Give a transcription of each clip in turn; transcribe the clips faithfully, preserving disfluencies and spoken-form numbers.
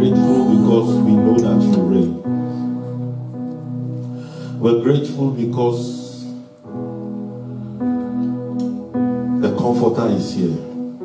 grateful because we know that you reign. We're grateful because the Comforter is here.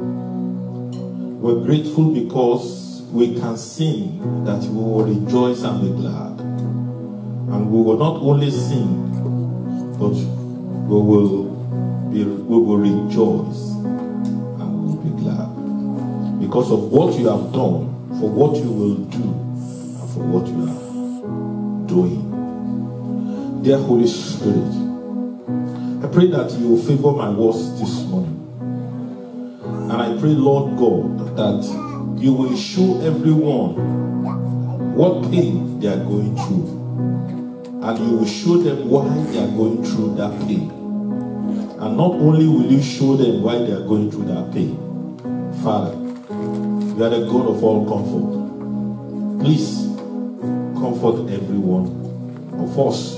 We're grateful because we can sing that we will rejoice and be glad. And we will not only sing, but we will, be, we will rejoice and we will be glad. Because of what you have done, for what you will do, and for what you are doing. Dear Holy Spirit, I pray that you will favor my words this morning. And I pray, Lord God, that you will show everyone what pain they are going through. And you will show them why they are going through that pain. And not only will you show them why they are going through that pain, Father, you are the God of all comfort. Please comfort everyone of us.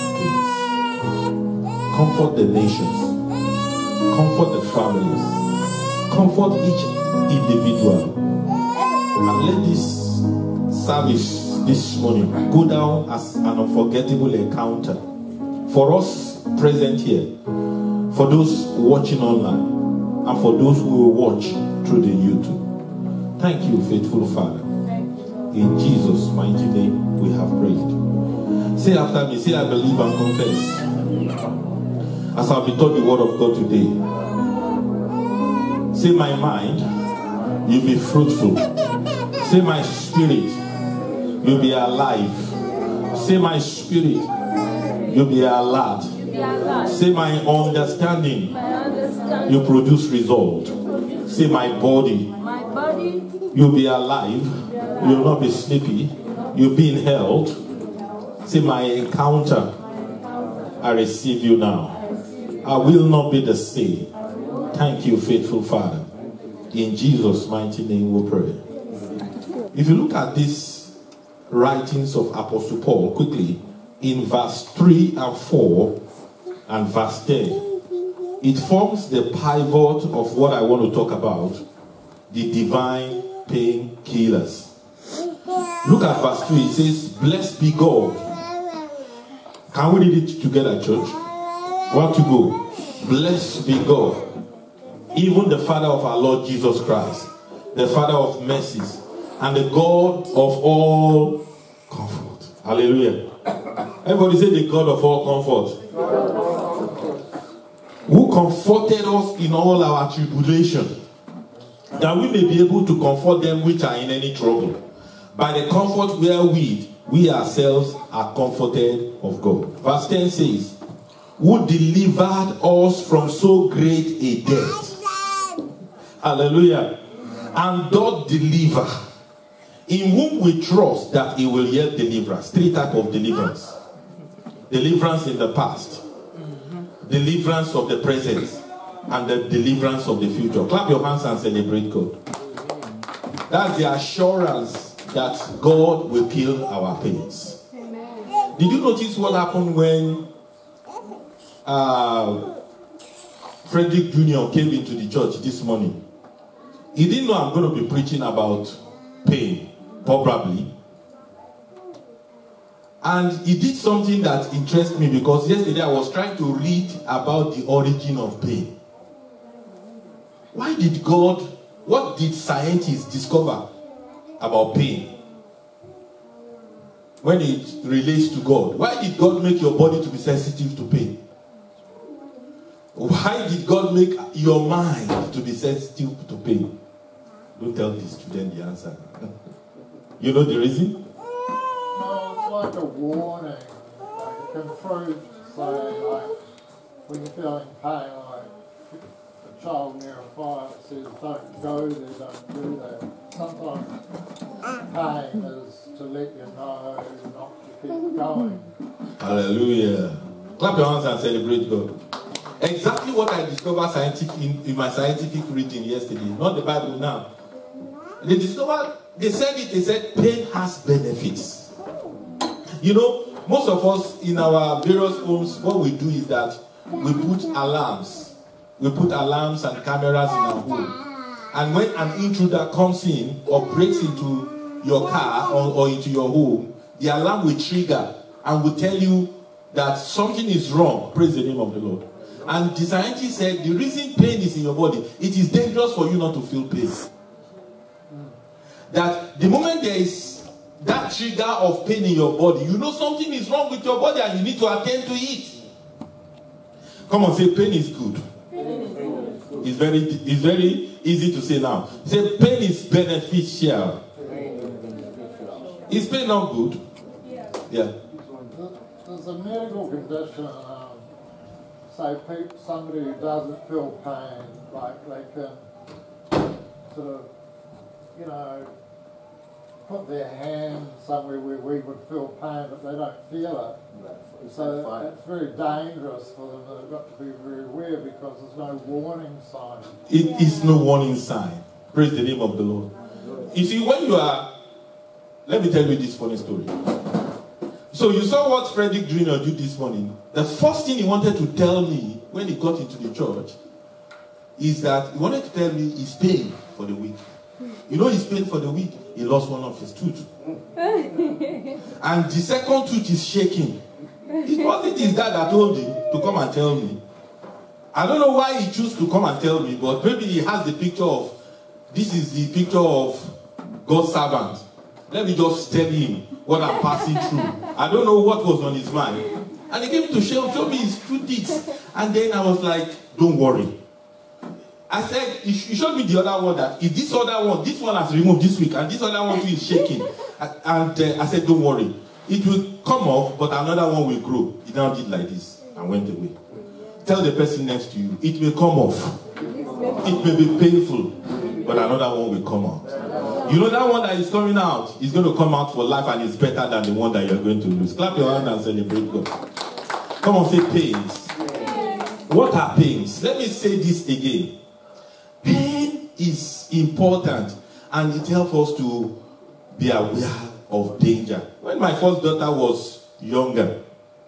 Comfort the nations. Comfort the families. Comfort each individual. And let this service this morning go down as an unforgettable encounter for us present here, for those watching online, and for those who will watch through the YouTube. Thank you, faithful Father. In Jesus' mighty name we have prayed. Say after me, say I believe and confess. As I'll be taught the word of God today. Say my mind, you'll be fruitful. Say my spirit, you'll be alive. Say my spirit, you'll be alert. Say my understanding, you produce result. Say my body, you'll be alive. You'll not be sleepy. You'll be in health. Say my encounter, I receive you now. I will not be the same. Thank you, faithful Father. In Jesus' mighty name we pray. If you look at these writings of Apostle Paul quickly, in verse three and four and verse ten, it forms the pivot of what I want to talk about, the divine painkillers. Look at verse three. It says, blessed be God. Can we read it together, church? Want to go? Blessed be God, even the Father of our Lord Jesus Christ, the Father of mercies, and the God of all comfort. Hallelujah. Everybody say the God of all comfort. Who comforted us in all our tribulation, that we may be able to comfort them which are in any trouble, by the comfort wherewith we ourselves are comforted of God. Verse ten says, who delivered us from so great a death. Hallelujah. And doth deliver, in whom we trust that he will yet deliver us. Three types of deliverance. Deliverance in the past, deliverance of the present, and the deliverance of the future. Clap your hands and celebrate God. That's the assurance that God will kill our pains. Amen. Did you notice what happened when uh, Frederick Junior came into the church this morning? He didn't know I'm going to be preaching about pain, probably. And he did something that interests me, because yesterday I was trying to read about the origin of pain. Why did God, what did scientists discover about pain when it relates to God? Why did God make your body to be sensitive to pain? Why did God make your mind to be sensitive to pain? Don't tell the student the answer. You know the reason? No, it's like a warning. Like it can prove, say, like when you're feeling pain, like a child near a fire that says don't go there, don't do that. Sometimes pain is to let you know not to keep going. Hallelujah. Clap your hands and celebrate God. Exactly what I discovered scientific in, in my scientific reading yesterday, not the Bible now. They discovered, they said it, they said pain has benefits. You know, most of us in our various homes, what we do is that we put alarms. We put alarms and cameras in our home. And when an intruder comes in or breaks into your car or, or into your home, the alarm will trigger and will tell you that something is wrong. Praise the name of the Lord. And the scientist said the reason pain is in your body, it is dangerous for you not to feel pain. That the moment there is that trigger of pain in your body, you know something is wrong with your body and you need to attend to it. Come on, say pain is good. It's very, it's very easy to say now. Say pain is beneficial. Is pain not good? Yeah. There's a medical condition, um, say pe- somebody who doesn't feel pain, like they can sort of, you know, put their hand somewhere where we would feel pain, but they don't feel it. So it's very dangerous for them. They've got to be very aware because there's no warning sign. It is no warning sign. Praise the name of the Lord. You see, when you are, let me tell you this funny story. So you saw what Frederick Junior did this morning. The first thing he wanted to tell me when he got into the church is that he wanted to tell me he's paying for the week. You know he's paying for the week. He lost one of his tooth. And the second tooth is shaking. It wasn't his dad that told him to come and tell me. I don't know why he chose to come and tell me, but maybe he has the picture of, this is the picture of God's servant. Let me just tell him what I'm passing through. I don't know what was on his mind. And he came to show, show me his two teeth. And then I was like, don't worry. I said, he showed me the other one that, is this other one, this one has removed this week, and this other one too is shaking. And uh, I said, don't worry. It will come off, but another one will grow. He now did like this and went away. Tell the person next to you, it may come off. It may be painful, but another one will come out. You know that one that is coming out is going to come out for life and it's better than the one that you're going to lose. Clap your hand and celebrate God. Come on, say pains. What are pains? Let me say this again. Pain is important and it helps us to be aware of danger. When my first daughter was younger,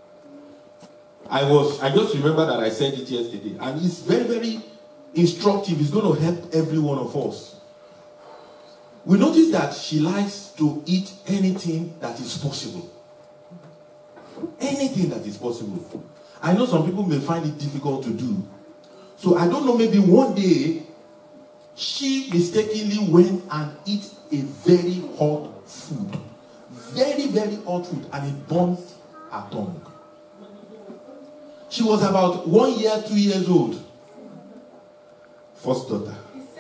I was, I just remember that I said it yesterday, and it's very, very instructive. It's going to help every one of us. We notice that she likes to eat anything that is possible. Anything that is possible. I know some people may find it difficult to do. So I don't know, maybe one day, she mistakenly went and ate a very hot food. Very, very hot food. And it burned her tongue. She was about one year, two years old. First daughter.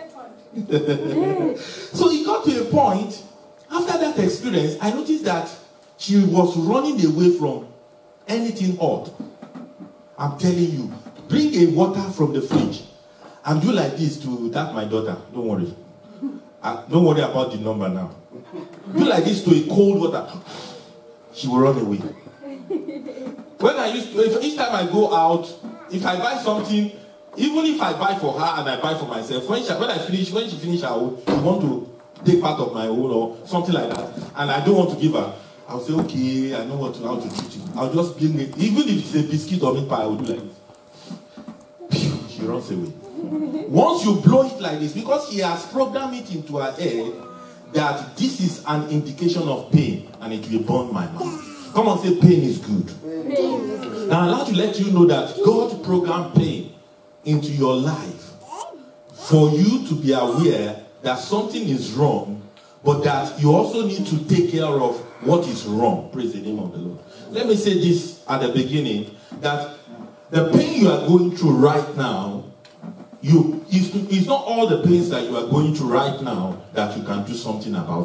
So it got to a point, after that experience, I noticed that she was running away from anything hot. I'm telling you, bring a water from the fridge and do like this to that my daughter. Don't worry. Uh, don't worry about the number now. Do like this to a cold water. She will run away. When I used to, if, each time I go out, if I buy something, even if I buy for her and I buy for myself, when, she, when I finish, when she finish her own, she want to take part of my own or something like that, and I don't want to give her, I'll say, okay, I know what to, how to treat you. I'll just bring it, even if it's a biscuit or meat pie, I will do like this. She runs away. Once you blow it like this, because he has programmed it into her head that this is an indication of pain and it will burn my mouth. Come on, say pain is good. Pain is good. Now I want to let you know that God programmed pain into your life for you to be aware that something is wrong, but that you also need to take care of what is wrong. Praise the name of the Lord. Let me say this at the beginning, that the pain you are going through right now, you it's, it's not all the pains that you are going through right now that you can do something about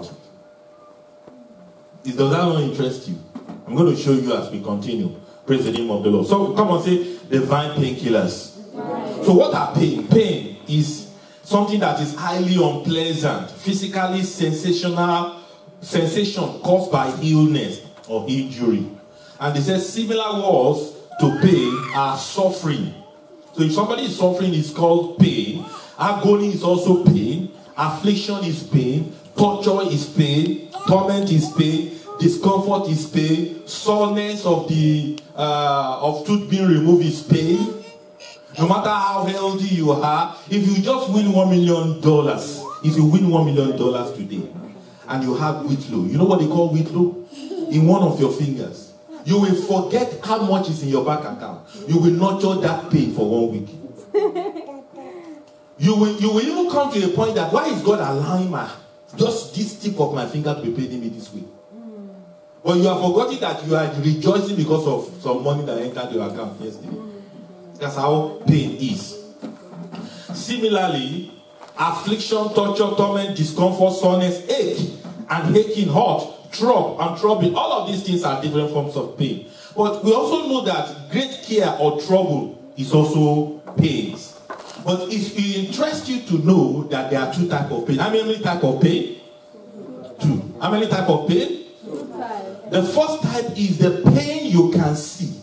it. Does that not interest you? I'm going to show you as we continue. Praise the name of the Lord. So come on, say divine painkillers. So what are pain? Pain is something that is highly unpleasant, physically sensational, sensation caused by illness or injury. And it says similar words to pain are suffering. So if somebody is suffering, it's called pain. Agony is also pain. Affliction is pain. Torture is pain. Torment is pain. Discomfort is pain. Soreness of the uh, of tooth being removed is pain. No matter how healthy you are, if you just win one million dollars, if you win one million dollars today, and you have whitlow. You know what they call whitlow? In one of your fingers. You will forget how much is in your bank account. You will nurture that pain for one week. You will, you will even come to a point that, why is God allowing my, just this tip of my finger to be paying me this way? Mm. But you have forgotten that you are rejoicing because of some money that entered your account yesterday. Mm. That's how pain is. Similarly, affliction, torture, torment, discomfort, soreness, ache, and aching, hurt, trouble, and trouble. All of these things are different forms of pain. But we also know that great care or trouble is also pains. But it interests you to know that there are two types of pain. How many types of pain? Two. How many types of pain? Two types. The first type is the pain you can see.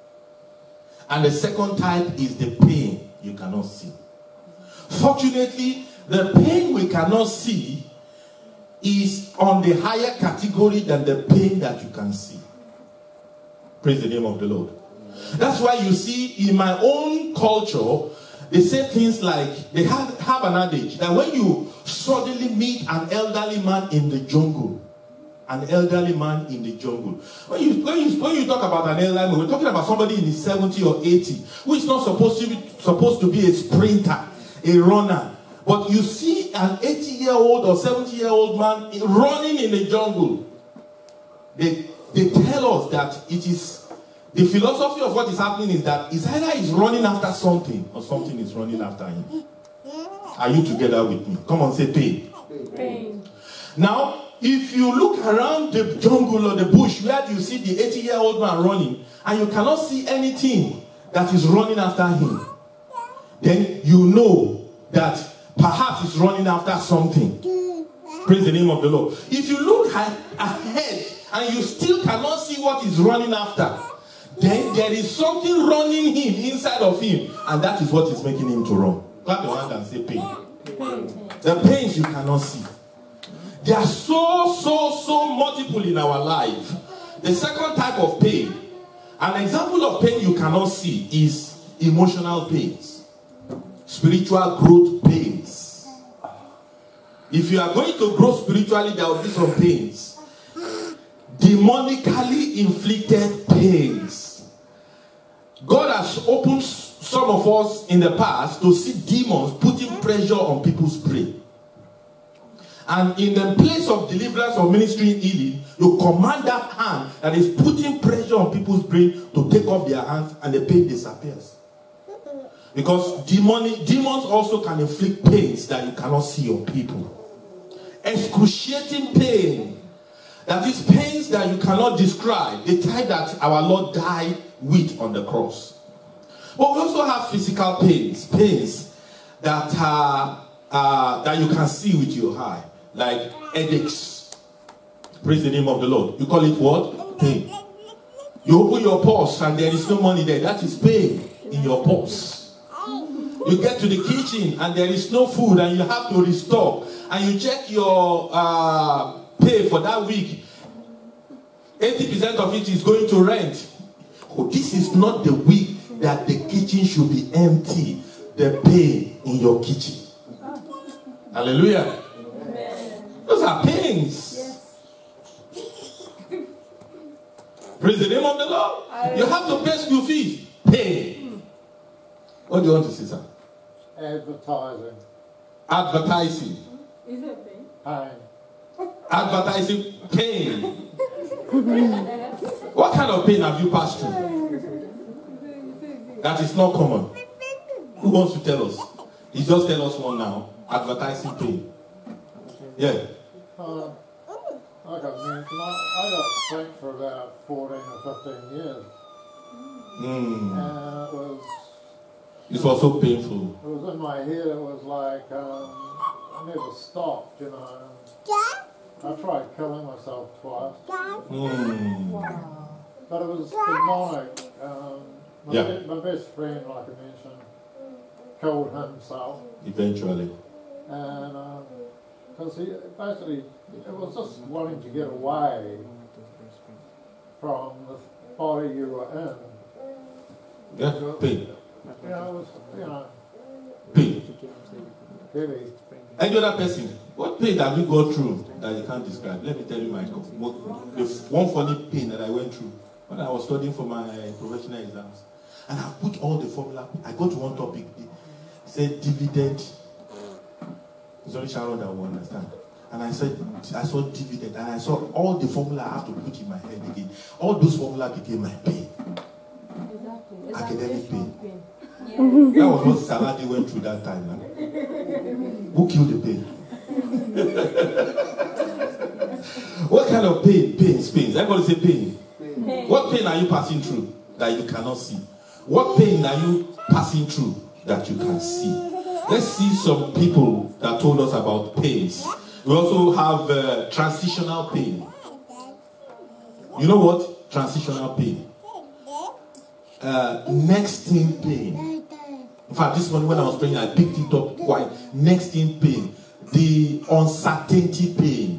And the second type is the pain you cannot see. Fortunately, the pain we cannot see is on the higher category than the pain that you can see. Praise the name of the Lord. That's why you see in my own culture, they say things like, they have, have an adage that when you suddenly meet an elderly man in the jungle, an elderly man in the jungle. When you, when you, when you talk about an elderly man, we're talking about somebody in his seventy or eighty, who is not supposed to be, supposed to be a sprinter, a runner. But you see an eighty-year-old or seventy-year-old man running in the jungle. They, they tell us that it is, the philosophy of what is happening is that it's either he's running after something or something is running after him. Are you together with me? Come on, say pain. Pain. Now, if you look around the jungle or the bush where you see the eighty-year-old man running and you cannot see anything that is running after him, then you know that perhaps he's running after something. Praise the name of the Lord. If you look ahead and you still cannot see what he's running after, then there is something running him inside of him, and that is what is making him to run. Clap your hand and say pain. Pain. The pains you cannot see. They are so, so, so multiple in our life. The second type of pain, an example of pain you cannot see is emotional pains, spiritual growth pains. If you are going to grow spiritually, there will be some pains. Demonically inflicted pains. God has opened some of us in the past to see demons putting pressure on people's brain. And in the place of deliverance or ministry healing, you command that hand that is putting pressure on people's brain to take off their hands, and the pain disappears. Because demonic, demons also can inflict pains that you cannot see on people. Excruciating pain. That is pains that you cannot describe. The type that our Lord died with on the cross. But we also have physical pains. Pains that, uh, uh, that you can see with your eye. Like headaches. Praise the name of the Lord. You call it what? Pain. You open your purse and there is no money there. That is pain in your purse. You get to the kitchen and there is no food and you have to restock. And you check your uh, pay for that week. eighty percent of it is going to rent. Oh, this is not the week that the kitchen should be empty. The pain in your kitchen. Hallelujah. Those are pains. Yes. Praise the name of the Lord. I you have to pay school fees. Pain. What do you want to say, sir? Advertising. Advertising. Is it pain? Pain. Advertising pain. What kind of pain have you passed through? That is not common. Who wants to tell us? He just tell us one now. Advertising pain. Yeah. Uh, like I mentioned, I, I got sick for about fourteen or fifteen years. Mm. And it was... It was so painful. It was in my head, it was like, um, I never stopped, you know. I tried killing myself twice. Mm. Wow. But it was demonic. Um, my, yeah. be my best friend, like I mentioned, killed himself. Eventually. And... Um, Because he basically, it was just wanting to get away from the body you were in. Yeah, pain. You know, it was, you know, pain. heavy. Any other person? What pain have you gone through that you can't describe? Let me tell you my the one funny pain that I went through when I was studying for my professional exams. And I put all the formula. I got to one topic. It said dividend. It's only Sharon that will understand. And I said, I saw dividend, and I saw all the formula I have to put in my head again. All those formula became my pain. Exactly. Academic pain. pain. Yeah. That was what Saladi went through that time. Man. Who killed the pain? What kind of pain? Pains, pains. Everybody say pain. pain. What pain are you passing through that you cannot see? What pain are you passing through that you can see? Let's see some people that told us about pains. We also have uh, transitional pain. You know what? Transitional pain. Uh, next in pain. In fact, this morning when I was praying, I picked it up quite. Next in pain. The uncertainty pain.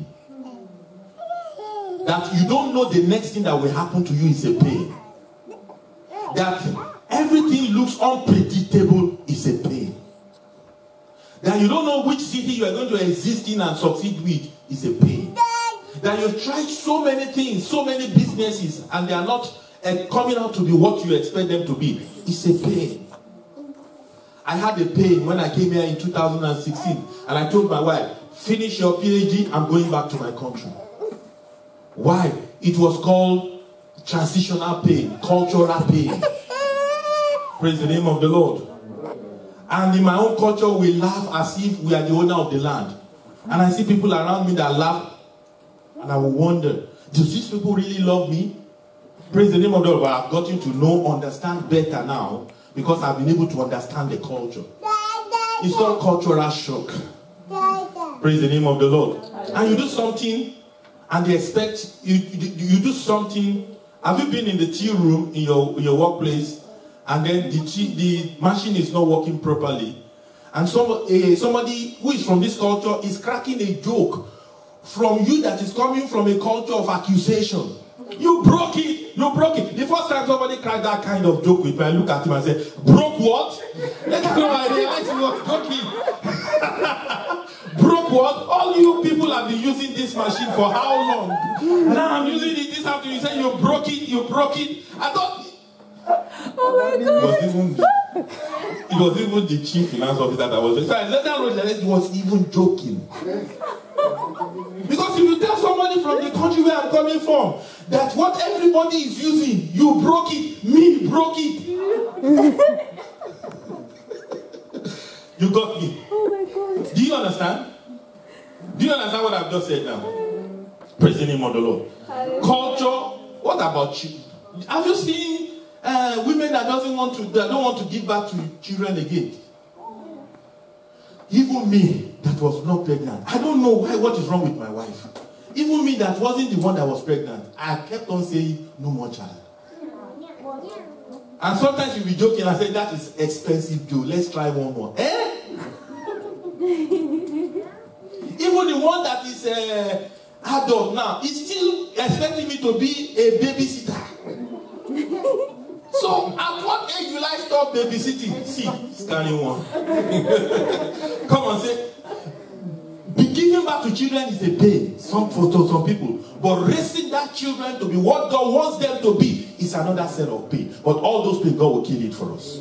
That you don't know the next thing that will happen to you is a pain. That everything looks unpredictable is a pain. That you don't know which city you are going to exist in and succeed with is a pain. That you've tried so many things, so many businesses, and they are not uh, coming out to be what you expect them to be. It's a pain. I had a pain when I came here in two thousand sixteen, and I told my wife, finish your P H D, I'm going back to my country. Why? It was called transitional pain, cultural pain. Praise the name of the Lord. And in my own culture, we laugh as if we are the owner of the land. And I see people around me that laugh, and I will wonder, do these people really love me? Praise the name of the Lord. But I've gotten to know, understand better now, because I've been able to understand the culture. It's called cultural shock. Praise the name of the Lord. And you do something, and they expect, you, you, you do something. Have you been in the tea room in your, in your workplace, and then the, the machine is not working properly, and somebody, uh, somebody who is from this culture is cracking a joke from you that is coming from a culture of accusation. You broke it, you broke it. The first time somebody cracked that kind of joke with me, I look at him and say, broke what? Later on I realized he was joking. Broke what? All you people have been using this machine for how long? Now I'm using it this afternoon. You say you broke it, you broke it. I thought... Oh my God. It was even, it was even the chief finance officer that was. So I later realized he was even joking. Because if you tell somebody from the country where I'm coming from that what everybody is using, you broke it, me broke it. You got me. Oh my God. Do you understand? Do you understand what I've just said now? Praise the name of the Lord. Culture. What about you? Have you seen Uh, women that doesn't want to, that don't want to give back to children again? Even me that was not pregnant, I don't know why. What is wrong with my wife? Even me that wasn't the one that was pregnant, I kept on saying no more child. And sometimes you'll be joking and say that is expensive, Joe. Let's try one more. Eh? Even the one that is uh, adult now is still expecting me to be a babysitter. So, at what age will I stop babysitting? See, scanning one. Come on, say, be giving back to children is a pain, some for some people. But raising that children to be what God wants them to be is another set of pain. But all those pain, God will kill it for us.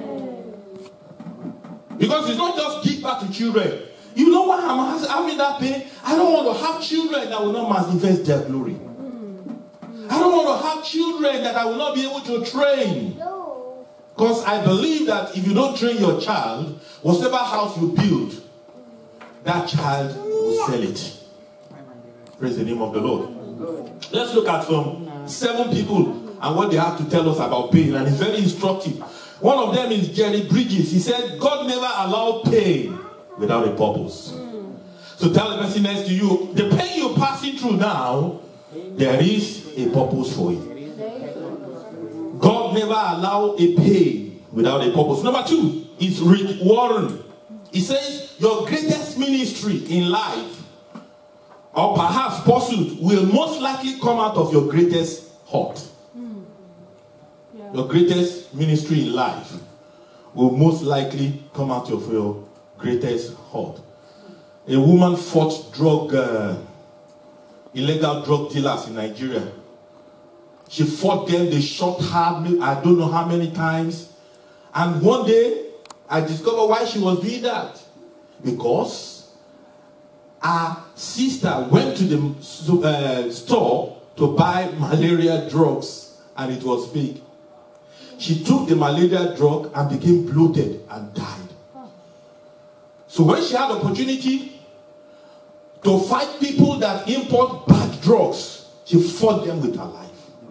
Because it's not just give back to children. You know why I'm having that pain? I don't want to have children that will not manifest their glory. I don't want to have children that I will not be able to train. Because I believe that if you don't train your child, whatever house you build, that child will sell it. Praise the name of the Lord. Let's look at some seven people and what they have to tell us about pain. And it's very instructive. One of them is Jerry Bridges. He said, God never allowed pain without a purpose. So tell the person next to you, the pain you're passing through now, there is a purpose for it. God never allowed a pain without a purpose. Number two is Rick Warren. He says your greatest ministry in life, or perhaps pursuit, will most likely come out of your greatest heart. Mm. Yeah. Your greatest ministry in life will most likely come out of your greatest heart. A woman fought drug, uh, illegal drug dealers in Nigeria. She fought them, they shot her, I don't know how many times. And one day, I discovered why she was doing that. Because her sister went to the uh, store to buy malaria drugs, and it was big. She took the malaria drug and became bloated and died. So when she had opportunity to fight people that import bad drugs, she fought them with her life.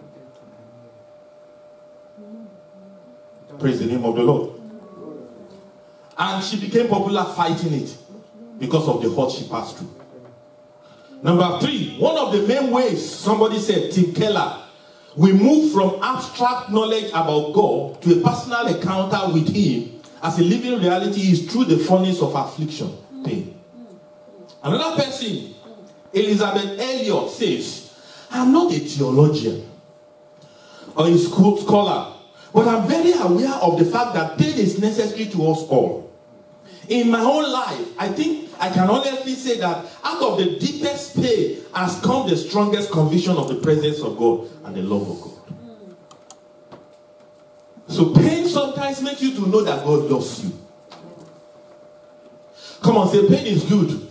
Praise the name of the Lord. And she became popular fighting it because of the hurt she passed through. Number three, one of the main ways, somebody said, Tim Keller, we move from abstract knowledge about God to a personal encounter with Him as a living reality is through the furnace of affliction, pain. Another person, Elizabeth Elliot, says, I'm not a theologian or a school scholar, but I'm very aware of the fact that pain is necessary to us all. In my whole life, I think I can honestly say that out of the deepest pain has come the strongest conviction of the presence of God and the love of God. So pain sometimes makes you to know that God loves you. Come on, say pain is good.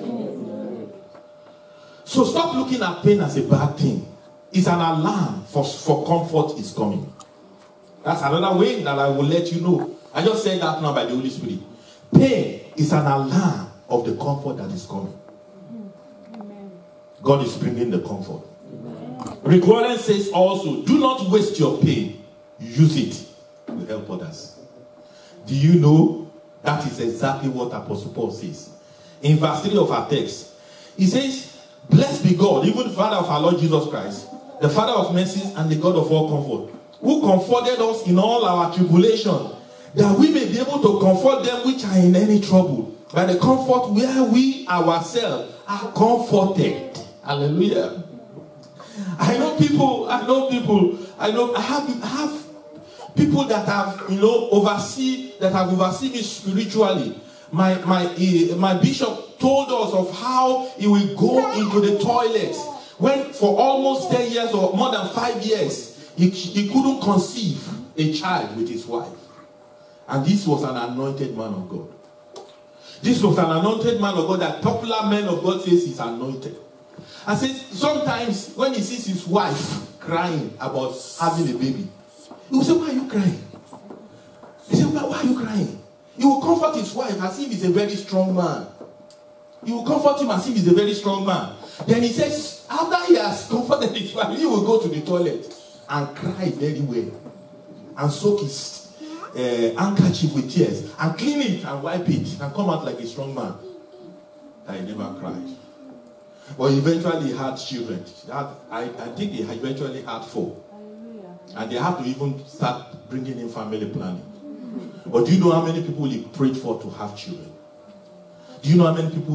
So stop looking at pain as a bad thing. It's an alarm for, for comfort is coming. That's another way that I will let you know. I just said that now by the Holy Spirit. Pain is an alarm of the comfort that is coming. Amen. God is bringing the comfort. Amen. Rick Warren says also, do not waste your pain. Use it to help others. Do you know that is exactly what Apostle Paul says? In verse three of our text, he says, blessed be God, even the Father of our Lord Jesus Christ, the Father of mercies and the God of all comfort, who comforted us in all our tribulation, that we may be able to comfort them which are in any trouble, by the comfort where we ourselves are comforted. Hallelujah. I know people, I know people, I know, I have, I have people that have, you know, oversee, that have overseen me spiritually. My, my, uh, my bishop told us of how he will go into the toilets when for almost ten years or more than five years, he, he couldn't conceive a child with his wife. And this was an anointed man of God. This was an anointed man of God that popular man of God says he's anointed. And says sometimes when he sees his wife crying about having a baby, he will say, why are you crying? He said, why are you crying? He will comfort his wife as if he's a very strong man. He will comfort him as if he's a very strong man. Then he says, after he has comforted his wife, he will go to the toilet and cry very well. And soak his Uh, handkerchief with tears and clean it and wipe it and come out like a strong man. I never cried. But eventually he had children. Had, I, I think he eventually had four. And they have to even start bringing in family planning. But do you know how many people he prayed for to have children? Do you know how many people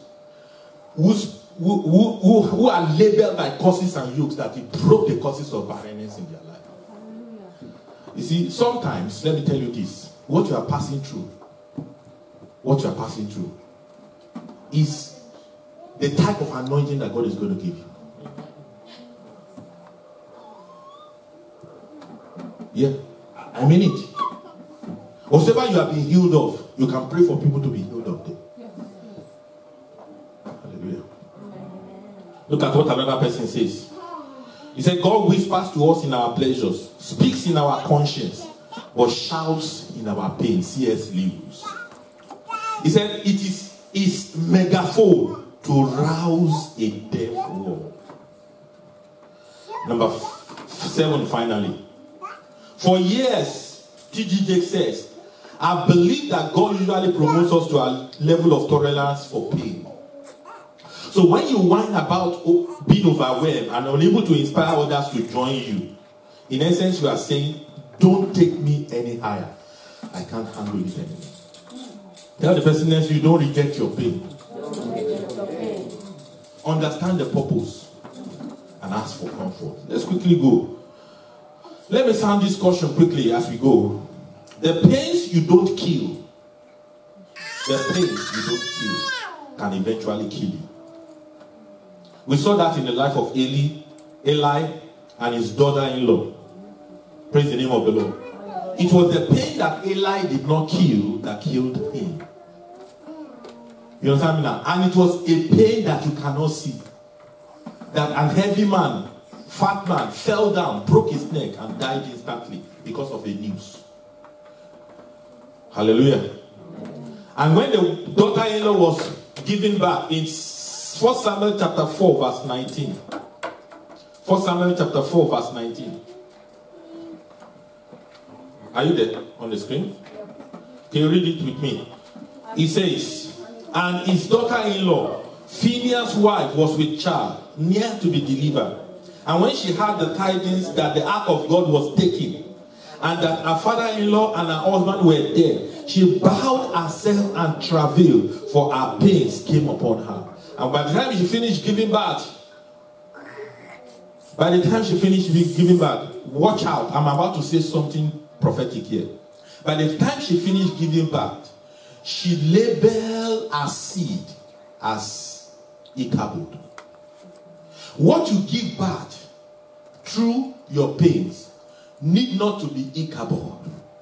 who's, who, who, who, who are labeled by curses and yokes that he broke the curses of barrenness in their life? You see, sometimes, let me tell you this, what you are passing through, what you are passing through is the type of anointing that God is going to give you. Yeah, I mean it. Whatever you have been healed of, you can pray for people to be healed of them. Hallelujah. Look at what another person says. He said, God whispers to us in our pleasures, speaks in our conscience, but shouts in our pain. C S Lewis. He said, it is his megaphone to rouse a deaf world. Number seven, finally. For years, T G Jakes says, I believe that God usually promotes us to a level of tolerance for pain. So when you whine about being overwhelmed and unable to inspire others to join you, in essence you are saying, don't take me any higher. I can't handle it anymore. Tell the person next to you, don't reject your pain. Understand the purpose and ask for comfort. Let's quickly go. Let me sound this caution quickly as we go. The pains you don't kill, the pains you don't kill can eventually kill you. We saw that in the life of Eli, Eli and his daughter-in-law. Praise the name of the Lord. It was the pain that Eli did not kill that killed him. You understand me now? And it was a pain that you cannot see. That a heavy man, fat man, fell down, broke his neck, and died instantly because of the news. Hallelujah. And when the daughter-in-law was given back in First Samuel chapter four, verse nineteen. First Samuel chapter four, verse nineteen. Are you there on the screen? Can you read it with me? It says, and his daughter-in-law, Phinehas' wife, was with child, near to be delivered. And when she heard the tidings that the ark of God was taken, and that her father-in-law and her husband were dead, she bowed herself and travailed, for her pains came upon her. And by the time she finished giving birth, by the time she finished giving birth, watch out, I'm about to say something prophetic here. By the time she finished giving birth, she labeled her seed as Ichabod. What you give birth through your pains need not to be Ichabod.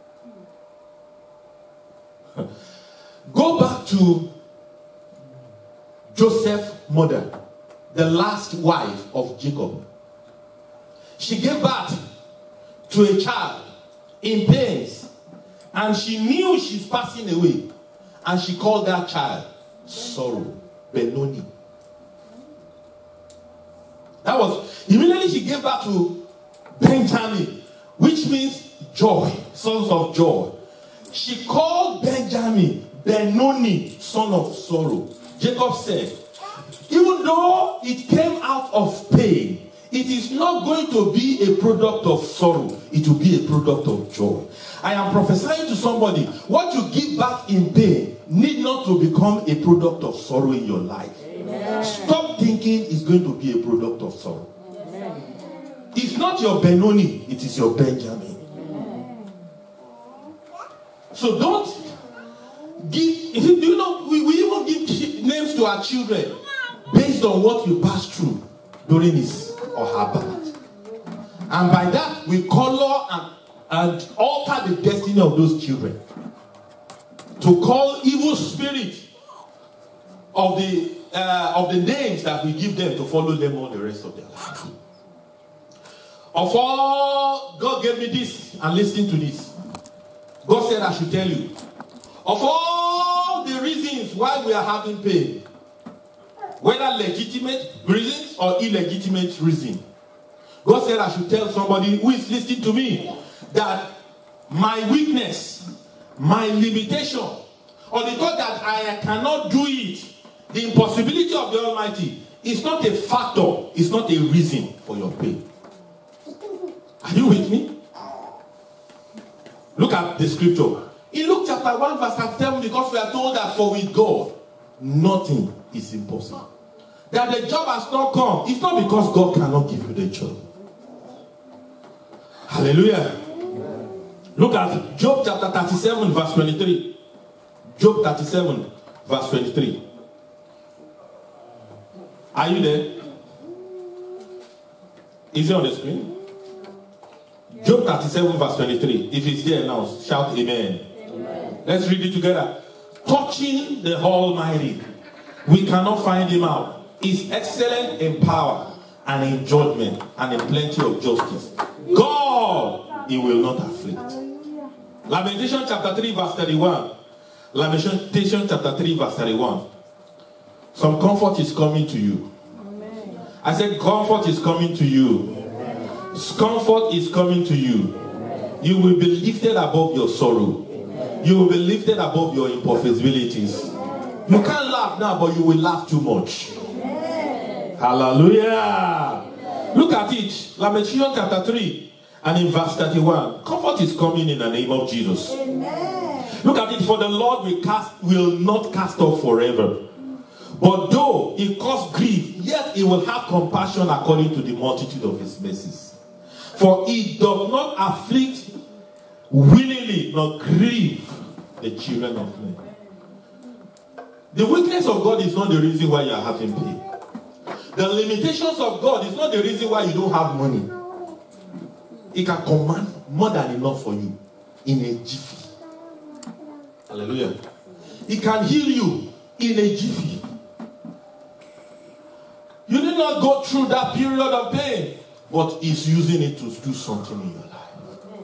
Go back to Joseph's mother, the last wife of Jacob. She gave birth to a child in pains, and she knew she's passing away, and she called that child sorrow, Benoni. That was immediately she gave birth to Benjamin, which means joy, sons of joy. She called Benjamin Benoni, son of sorrow. Jacob said, even though it came out of pain, it is not going to be a product of sorrow. It will be a product of joy. I am prophesying to somebody, what you give back in pain need not to become a product of sorrow in your life. Amen. Stop thinking it's going to be a product of sorrow. Amen. It's not your Benoni, it is your Benjamin. Amen. So don't give, do you know, we, we even give names to our children based on what you passed through during his or her birth. And by that, we color and, and alter the destiny of those children. To call evil spirit of the, uh, of the names that we give them to follow them all the rest of their life. Of all, God gave me this, and listen to this. God said I should tell you. Of all the reasons why we are having pain, whether legitimate reasons or illegitimate reasons, God said I should tell somebody who is listening to me that my weakness, my limitation, or the thought that I cannot do it, the impossibility of the Almighty, is not a factor, it's not a reason for your pain. Are you with me? Look at the scripture. In Luke chapter one verse thirty-seven, because we are told that for with God, nothing is impossible. That the job has not come, it's not because God cannot give you the job. Hallelujah. Look at Job chapter thirty-seven verse twenty-three. Job thirty-seven verse twenty-three. Are you there? Is it on the screen? Job thirty-seven verse twenty-three. If it's there now, shout amen. Amen. Let's read it together. Touching the Almighty, we cannot find him out. Is excellent in power and in judgment and in plenty of justice. God, he will not afflict. Lamentation chapter three verse thirty-one. Lamentation chapter three verse thirty-one. Some comfort is coming to you. Amen. I said comfort is coming to you. Amen. Comfort is coming to you. Amen. You will be lifted above your sorrow. Amen. You will be lifted above your impossibilities. Amen. You can't laugh now, but you will laugh too much. Amen. Hallelujah. Amen. Look at it. Lamentation chapter three and in verse thirty-one. Comfort is coming in the name of Jesus. Amen. Look at it. For the Lord will cast will not cast off forever. But though he caused grief, yet he will have compassion according to the multitude of his mercies. For he does not afflict willingly, nor grieve the children of men. The weakness of God is not the reason why you are having pain. The limitations of God is not the reason why you don't have money. He can command more than enough for you in a jiffy. Hallelujah. He can heal you in a jiffy. You did not go through that period of pain, but he's using it to do something in your life.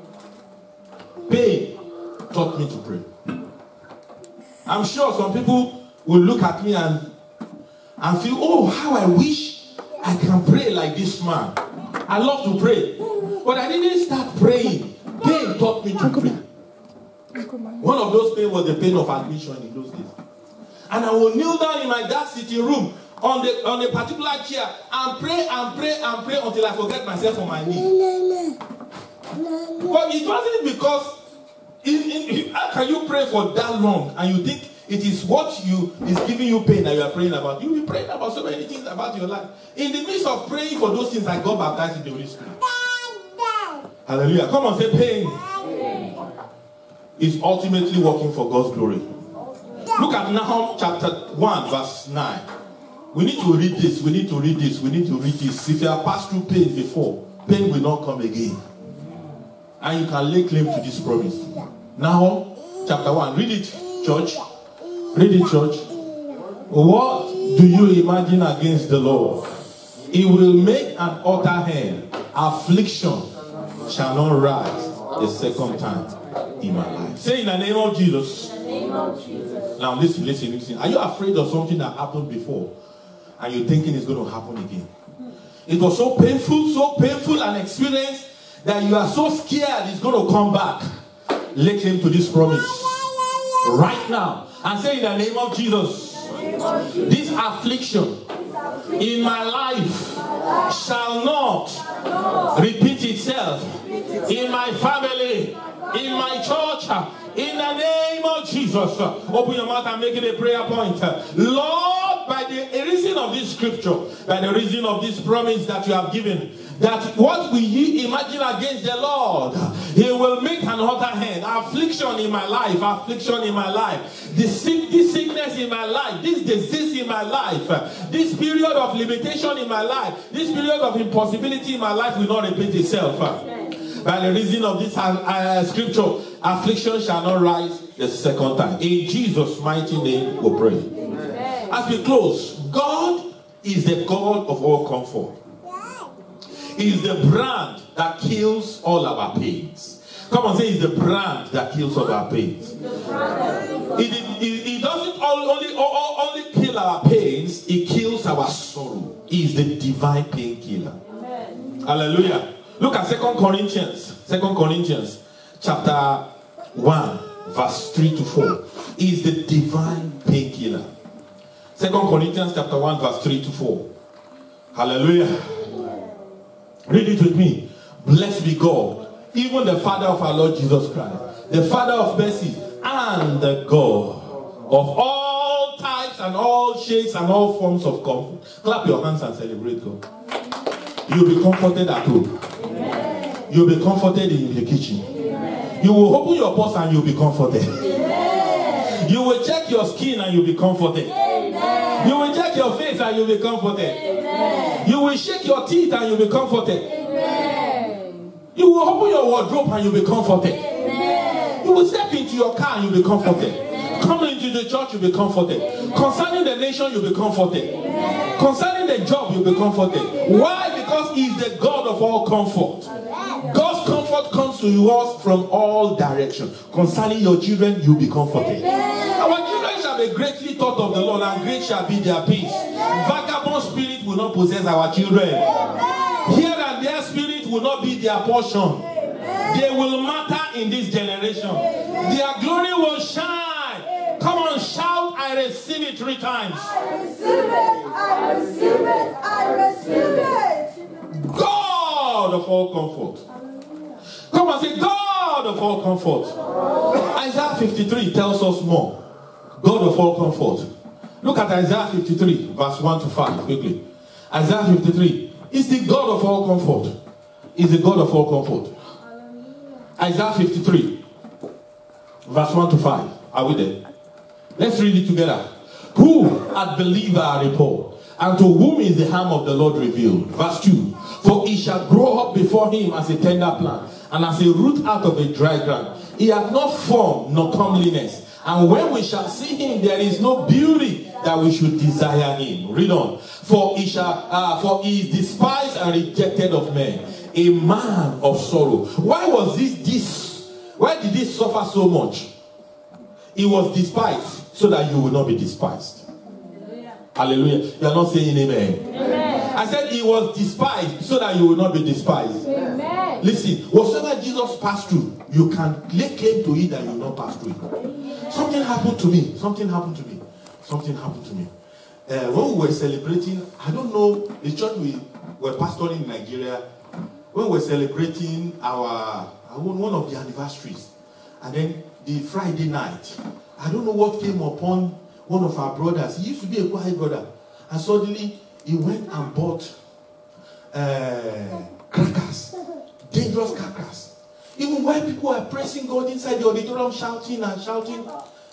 Pain taught me to pray. I'm sure some people will look at me and, and feel, oh, how I wish I can pray like this man. I love to pray. But I didn't start praying. Pain taught me to pray. One of those pains was the pain of admission in those days. And I will kneel down in my dad's sitting room on the on a particular chair and pray and pray and pray until I forget myself on my knee. But it wasn't because in, in, how can you pray for that long and you think it is what you is giving you pain that you are praying about? You'll be praying about so many things about your life. In the midst of praying for those things, I got baptized in the Holy Spirit. Hallelujah. Come on, say pain is ultimately working for God's glory. Look at Nahum chapter one, verse nine. We need to read this, we need to read this, we need to read this. If you have passed through pain before, pain will not come again. And you can lay claim to this promise. Nahum chapter one. Read it, church. Read it, church. What do you imagine against the Lord? He will make an utter hand. Affliction shall not rise the second time in my life. Say in the name of Jesus. In the name of Jesus. Now listen, listen, listen. Are you afraid of something that happened before and you're thinking it's going to happen again? It was so painful, so painful an experience that you are so scared it's going to come back. Lay claim to this promise right now and say in the name of Jesus, this affliction in my life shall not repeat itself in my family, in my church, in the name of Jesus. Open your mouth and make it a prayer point. Lord, by the reason of this scripture, by the reason of this promise that you have given, that what we imagine against the Lord, He will make an other hand. Affliction in my life, affliction in my life, this, sick, this sickness in my life, this disease in my life, this period of limitation in my life, this period of impossibility in my life will not repeat itself. By the reason of this uh, scripture, affliction shall not rise the second time. In Jesus' mighty name we pray. Amen. As we close, God is the God of all comfort. He is the brand that kills all our pains. Come on, say, He's the brand that kills all our pains. He, he, he doesn't only, only kill our pains, He kills our sorrow. He is the divine painkiller. Hallelujah. Look at Second Corinthians. Second Corinthians chapter one, verse three to four. He is the divine painkiller. Second Corinthians chapter one, verse three to four. Hallelujah. Read it with me. Blessed be God, even the Father of our Lord Jesus Christ, the Father of mercy, and the God of all types and all shades and all forms of comfort. Clap your hands and celebrate God. You'll be comforted at home. Amen. You'll be comforted in the kitchen. Amen. You will open your purse and you'll be comforted. Amen. You will check your skin and you'll be comforted. Amen. You will check your face and you'll be comforted. Amen. You will shake your teeth and you'll be comforted. Amen. You will open your wardrobe and you'll be comforted. Amen. You will step into your car and you'll be comforted. Amen. Come into the church, you'll be comforted. Amen. Concerning the nation, you'll be comforted. Amen. Concerning the job, you'll be comforted. Why? Because He is the God of all comfort. God's comfort comes to us from all directions. Concerning your children, you'll be comforted. Our children shall be greatly taught of the Lord, and great shall be their peace. Vagabond spirit will not possess our children. Here and there spirit will not be their portion. They will matter in this generation. Their glory will shine. Come on, shout, I receive it three times. I receive it, I receive it, I receive it. God of all comfort. Come on, say, God of all comfort. Isaiah fifty-three tells us more. God of all comfort. Look at Isaiah fifty-three, verse one to five, quickly. Isaiah fifty-three is the God of all comfort. Is the God of all comfort. Isaiah fifty-three, verse one to five. Are we there? Let's read it together. who hath believed our report, and to whom is the arm of the Lord revealed. Verse two. For he shall grow up before him as a tender plant, and as a root out of a dry ground. He hath not form nor comeliness. And when we shall see him, there is no beauty that we should desire him. Read on. For he shall, uh, for he is despised and rejected of men, a man of sorrow. Why was this this? Why did this suffer so much? He was despised so that you will not be despised. Hallelujah. You are not saying amen. Amen. I said he was despised so that you will not be despised. Amen. Listen, whatever Jesus passed through, you can lay claim to it that you will not pass through it. Something happened to me. Something happened to me. Something happened to me. Uh, when we were celebrating, I don't know, the church we were pastoring in Nigeria, when we were celebrating our, our one of the anniversaries, and then the Friday night, I don't know what came upon one of our brothers. He used to be a quiet brother, and suddenly he went and bought uh, crackers, dangerous crackers. Even while people were praising God inside the auditorium, shouting and shouting,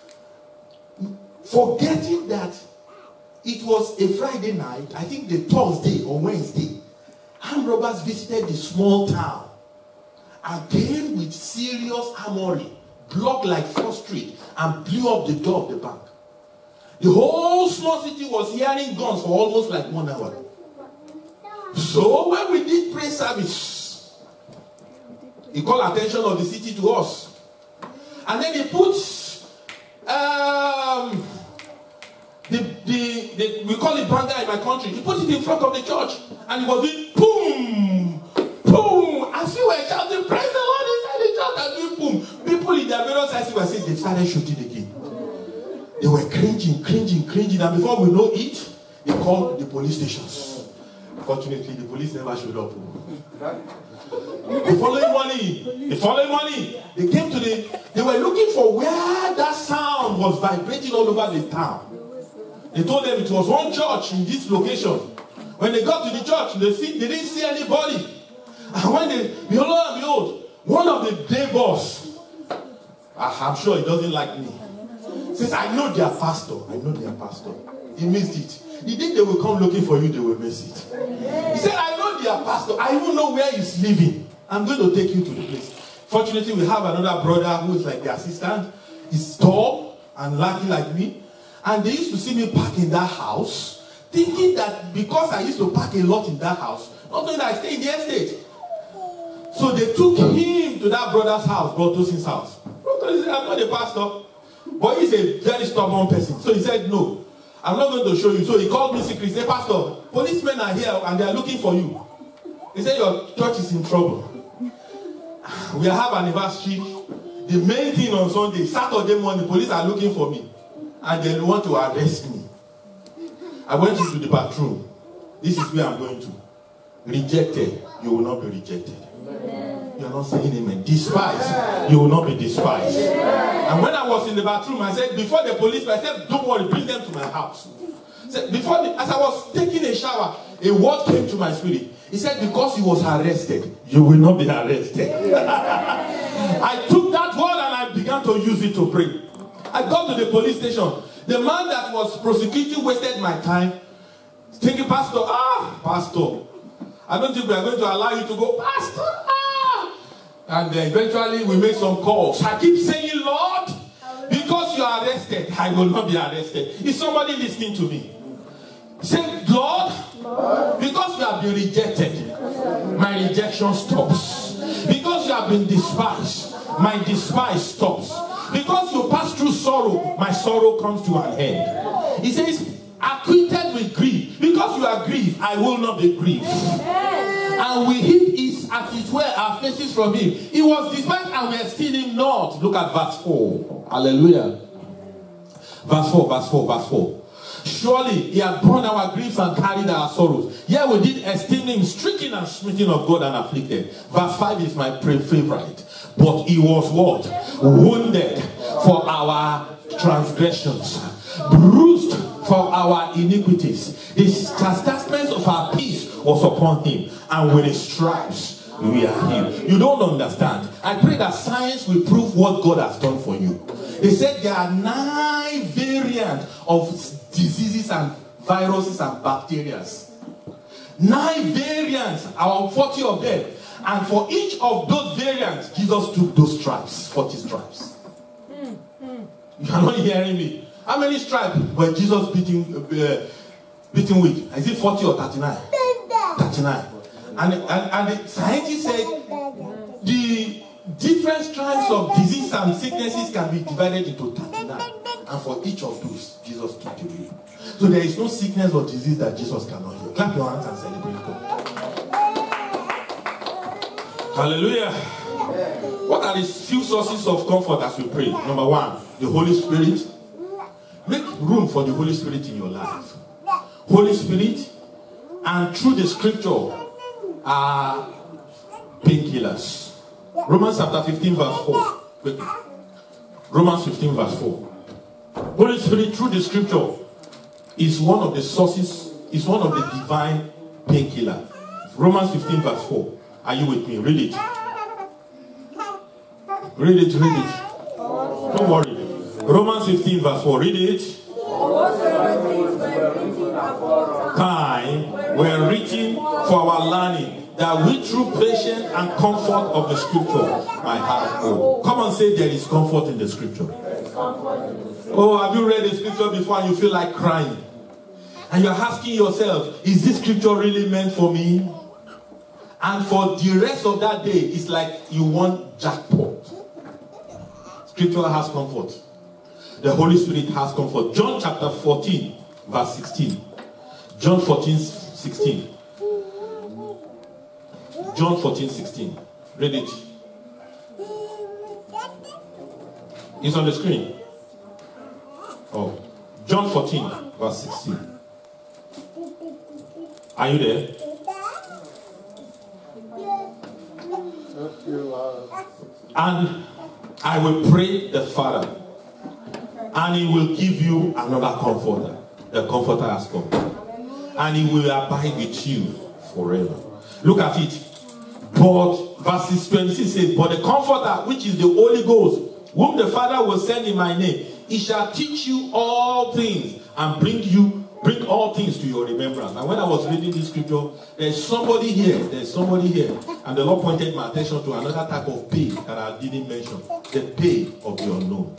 forgetting that it was a Friday night, I think the Thursday or Wednesday, armed robbers visited the small town and came with serious armory, blocked like First Street, and blew up the door of the bank. The whole small city was hearing guns for almost like one hour. So when we did praise service, he called attention of the city to us. And then he put um, the, the, the, we call it banga in my country. He put it in front of the church. And he was doing boom, boom. As we were shouting, praise the Lord inside the church, and doing boom. People in their various sides were saying they started shooting again. They were cringing, cringing, cringing. And before we know it, they called the police stations. Fortunately, the police never showed up. The following morning, the following morning, they came to the, they were looking for where that sound was vibrating all over the town. They told them it was one church in this location. When they got to the church, they, see, they didn't see anybody. And when they, behold and behold, one of the neighbors, I'm sure he doesn't like me, says, I know their pastor. I know their pastor. He missed it. The day they will come looking for you, they will miss it. He said, I know their pastor. I even know where he's living. I'm going to take you to the place. Fortunately, we have another brother who is like the assistant. He's tall and lucky like me. And they used to see me park in that house, thinking that because I used to park a lot in that house, not knowing that I stay in the estate. So they took him to that brother's house, Bro Tosin's house. Bro Tosin said, I'm not the pastor. But he's a very stubborn person. So he said, no, I'm not going to show you. So he called me secretly. He said, Pastor, policemen are here and they are looking for you. He said, your church is in trouble. We have an anniversary. The main thing on Sunday, Saturday morning, the police are looking for me. And they want to arrest me. I went into the bathroom. This is where I'm going to. Rejected, you will not be rejected. You are not saying amen. Despised, you will not be despised. And when I was in the bathroom, I said, before the police, I said, don't worry, bring them to my house. So before the, as I was taking a shower, a word came to my spirit. He said, because he was arrested, you will not be arrested. I took that word and I began to use it to pray. I got to the police station. The man that was prosecuting wasted my time. Thinking, Pastor, ah, Pastor, I don't think we are going to allow you to go, Pastor, ah. And uh, eventually we made some calls. I keep saying, Lord, because you are arrested, I will not be arrested. Is somebody listening to me? Say, Lord, Lord, because you have been rejected, my rejection stops. Because you have been despised, my despise stops. Because you pass through sorrow, my sorrow comes to an end. He says, acquainted with grief. Because you are grieved, I will not be grieved. And we hid his, as it were, our faces from him. He was despised and we esteemed him not. Look at verse four. Hallelujah. Verse four, verse four, verse four. Surely he had borne our griefs and carried our sorrows. Yet we did esteem him stricken and smitten of God and afflicted. Verse five is my favorite. But he was what? Wounded for our transgressions, bruised for our iniquities. The chastisement of our peace was upon him, and with his stripes we are healed. You don't understand. I pray that science will prove what God has done for you. They said there are nine variants of diseases and viruses and bacteria. Nine variants, about forty of them. And for each of those variants, Jesus took those stripes, forty stripes. Mm, mm. You are not hearing me. How many stripes were Jesus beating, uh, beating with? Is it forty or thirty-nine? thirty-nine. And, and, and the scientists said the different stripes of disease and sicknesses can be divided into thirty-nine. And for each of those, Jesus took the wheel. So there is no sickness or disease that Jesus cannot heal. Clap your hands and celebrate God. Hallelujah. What are the few sources of comfort as we pray? Number one, the Holy Spirit. Make room for the Holy Spirit in your life. Holy Spirit, and through the scripture, are painkillers. Romans chapter fifteen verse four. Romans fifteen verse four. Holy Spirit through the scripture is one of the sources, is one of the divine painkiller. Romans fifteen verse four. Are you with me? Read it. Read it, read it. Don't worry. Romans fifteen verse four. Read it. Time were written for our learning, that we through patience and comfort of the scripture might have hope. Come and say there is comfort in the scripture. Oh, have you read the scripture before and you feel like crying? And you're asking yourself, is this scripture really meant for me? And for the rest of that day, it's like you want jackpot. Scripture has comfort. The Holy Spirit has comfort. John chapter fourteen, verse sixteen. John fourteen, sixteen. John fourteen, sixteen. Read it. It's on the screen. Oh. John fourteen, verse sixteen. Are you there? And I will pray the Father, and He will give you another comforter. The comforter has come, and He will abide with you forever. Look at it. But verses twenty-six says, but the comforter, which is the Holy Ghost, whom the Father will send in my name, He shall teach you all things and bring you bring all things to your remembrance. And when I was reading this scripture, there's somebody here, there's somebody here, and the Lord pointed my attention to another type of pain that I didn't mention, the pain of the unknown.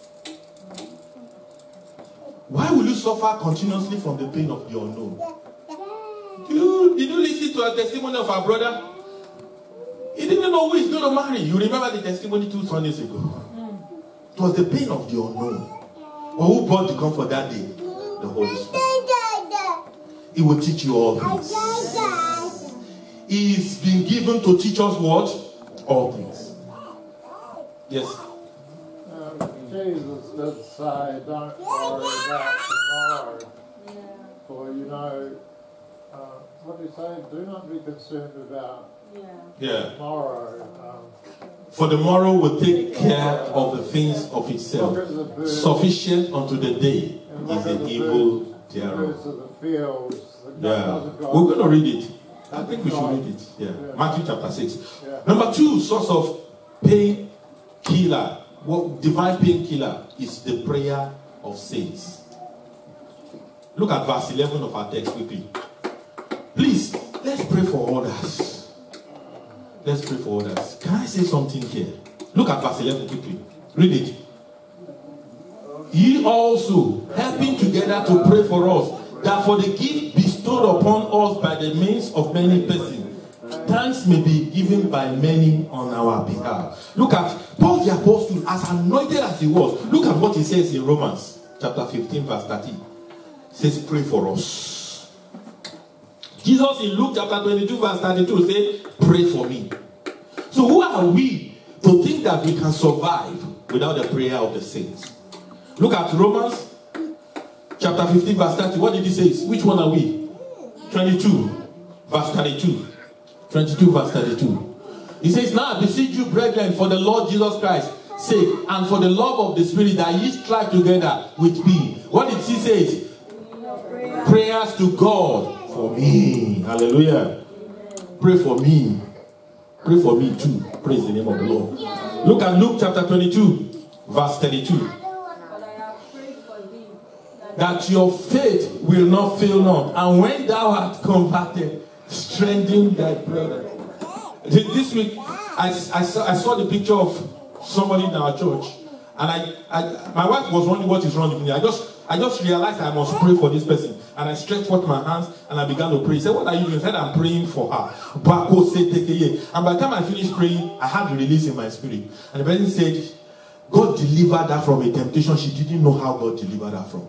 Why will you suffer continuously from the pain of the unknown? Did you, did you listen to a testimony of our brother? He didn't know who he's going to marry. You remember the testimony two Sundays ago? It was the pain of the unknown. But who brought the comfort that day? The Holy Spirit. He will teach you all things. He's been given to teach us what? All things. Yes. Um, Jesus did say, don't worry about tomorrow. Yeah. For you know, uh, what did he say? Do not be concerned about Yeah. Yeah. tomorrow. Um, For the morrow will take care of the things of itself. Look at the birds. Sufficient unto the day And is look at the the evil birds, the thereof. birds of the fields. The Yeah. doesn't go- We're going to read it. I think we should read it. Yeah. Yeah. Matthew chapter six. Yeah. Number two source of pain killer, what divine painkiller is the prayer of saints. Look at verse eleven of our text quickly. Please, let's pray for others. Let's pray for others. Can I say something here? Look at verse eleven quickly. Read it. Ye also helping together to pray for us, that for the gift bestowed upon us by the means of many persons, thanks may be given by many on our behalf. Look at Paul the Apostle, as anointed as he was. Look at what he says in Romans chapter fifteen verse thirty. He says, pray for us. Jesus in Luke chapter twenty-two verse thirty-two said, pray for me. So who are we to think that we can survive without the prayer of the saints? Look at Romans chapter fifteen verse thirty. What did he say? Which one are we? twenty-two verse thirty-two. twenty-two verse thirty-two. He says, now I beseech you, brethren, for the Lord Jesus Christ's sake, and for the love of the Spirit, that ye strive together with me. What did he say? Prayers to God for me. Hallelujah. Pray for me. Pray for me too. Praise the name of the Lord. Look at Luke chapter twenty-two, verse thirty-two. That your faith will not fail not. And when thou art converted, strengthen thy brother. This week, I, I, saw, I saw the picture of somebody in our church. And I, I, my wife was wondering what is wrong with me. I just, I just realized I must pray for this person. And I stretched forth my hands and I began to pray. He said, what are you doing? I said, I'm praying for her. And by the time I finished praying, I had the release in my spirit. And the person said, God delivered her from a temptation she didn't know how God delivered her from.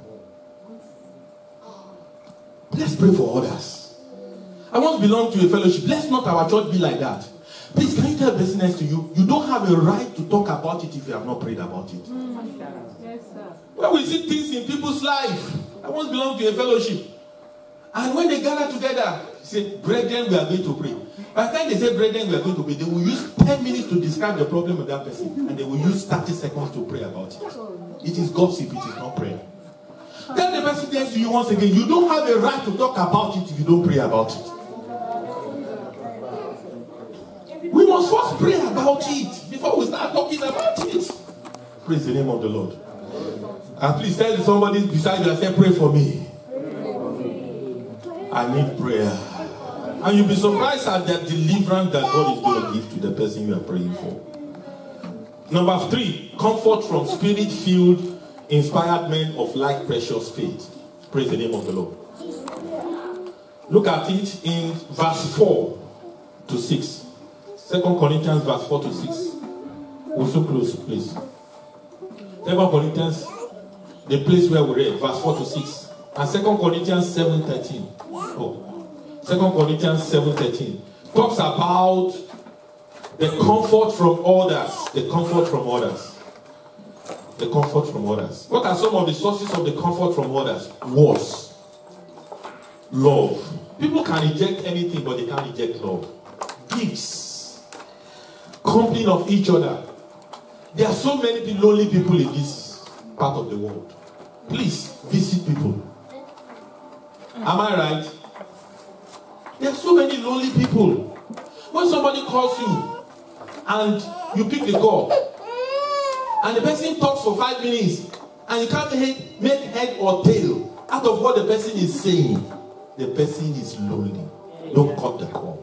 Let's pray for others. I once belonged to a fellowship. Let's not our church be like that. Please, can you tell the person next to you, you don't have a right to talk about it if you have not prayed about it. Mm. Yes, sir. Well, we see things in people's life. I once belonged to a fellowship. And when they gather together, they say, brethren, we are going to pray. By the time they say, brethren, we are going to pray, they will use ten minutes to describe the problem of that person. And they will use thirty seconds to pray about it. It is gossip, it is not prayer. Tell the person next to you once again, you don't have a right to talk about it if you don't pray about it. We must first pray about it before we start talking about it. Praise the name of the Lord. And please tell somebody beside you and say, pray for me. I need prayer. And you'll be surprised at the deliverance that God is going to give to the person you are praying for. Number three, comfort from spirit-filled inspired men of like precious faith. Praise the name of the Lord. Look at it in verse four to six. Second Corinthians verse four to six. We're so close, please. Second Corinthians, the place where we read, verse four to six. And Second Corinthians seven thirteen. Oh. Second Corinthians seven thirteen. Talks about the comfort from others. The comfort from others. The comfort from others. What are some of the sources of the comfort from others? Wars. Love. People can reject anything, but they can't reject love. Gifts. Company of each other. There are so many lonely people in this part of the world. Please visit people. Am I right? There are so many lonely people. When somebody calls you and you pick the call, and the person talks for five minutes, and you can't make head or tail out of what the person is saying, the person is lonely. Don't cut the call.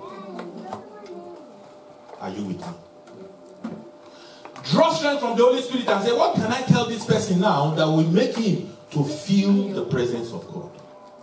Are you with me? Draw strength from the Holy Spirit and say, what can I tell this person now that will make him to feel the presence of God?